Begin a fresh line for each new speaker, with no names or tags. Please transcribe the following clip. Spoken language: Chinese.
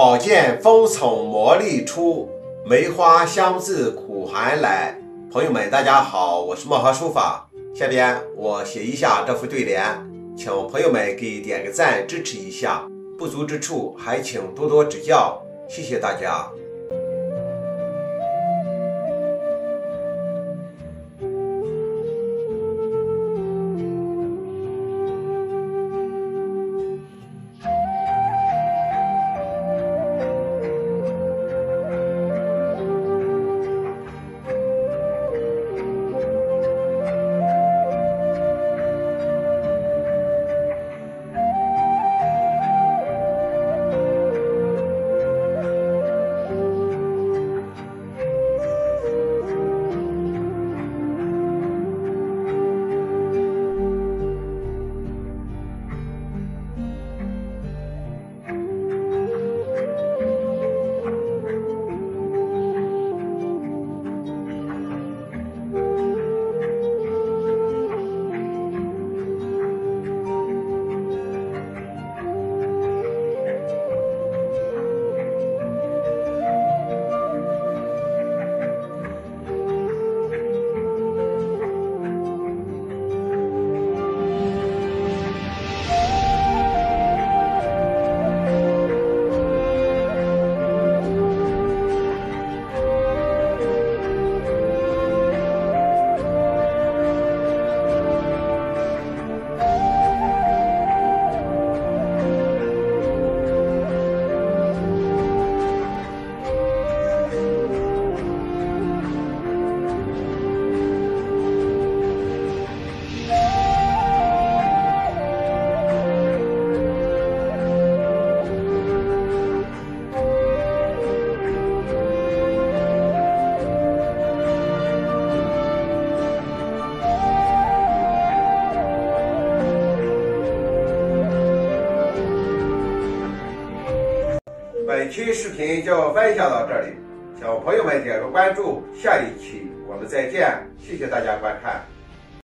宝剑锋从磨砺出，梅花香自苦寒来。朋友们，大家好，我是墨河书法。下边我写一下这副对联，请朋友们给点个赞支持一下，不足之处还请多多指教，谢谢大家。本期视频就分享到这里，请朋友们点个关注，下一期我们再见，谢谢大家观看。